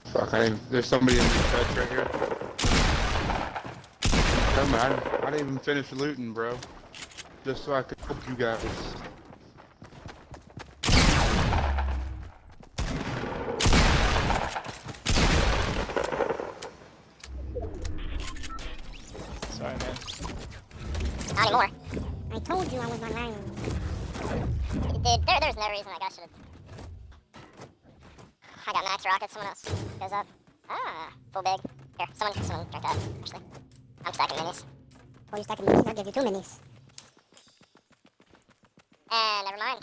Fuck, there's somebody in the chest right here. Come on, I didn't even finish looting, bro. Just so I could help you guys. Sorry, man. Not anymore. I told you I was not lying. Dude, there's no reason that guy should have. I got max rockets, someone else goes up. Ah, full big. Here, someone drink that, actually. I'm stacking minis. Oh, you're stacking minis? I'll give you 2 minis. And never mind.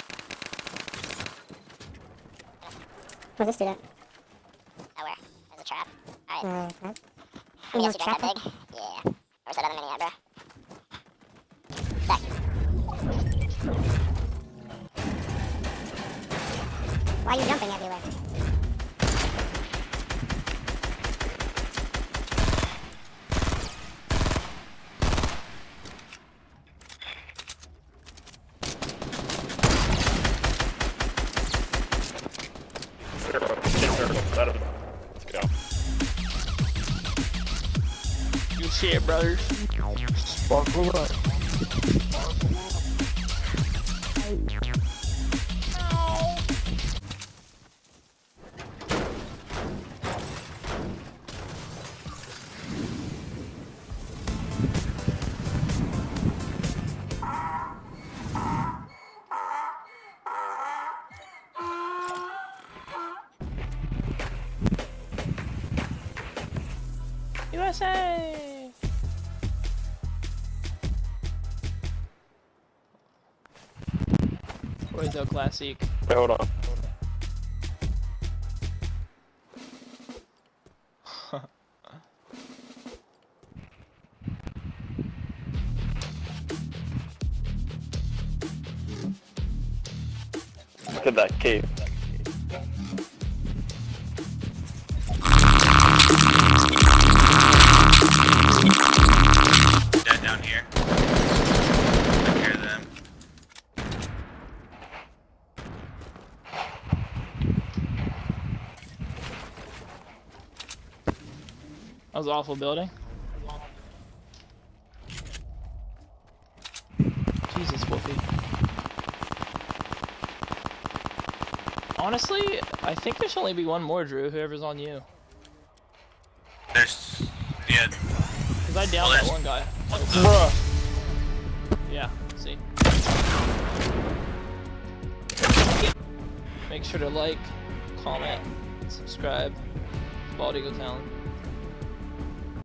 Where's this dude at? Nowhere. There's a trap. Alright. Trap? Let me guess you drank that big? Yeah. Where's that other mini at, bro? Back. Why are you jumping everywhere? Let's go. Good shit, brothers. Sparkle up. USA! Where's the classic? Wait, hold on. Look at that cave. Dead down here. Take care of them. That was an awful building. Jesus, Wolfie. Honestly, I think there should only be one more, Drew, whoever's on you. There's... yeah. Cause I downed that one guy. Bruh. Yeah, see. Make sure to like, comment, subscribe. It's BaldEagleTalon.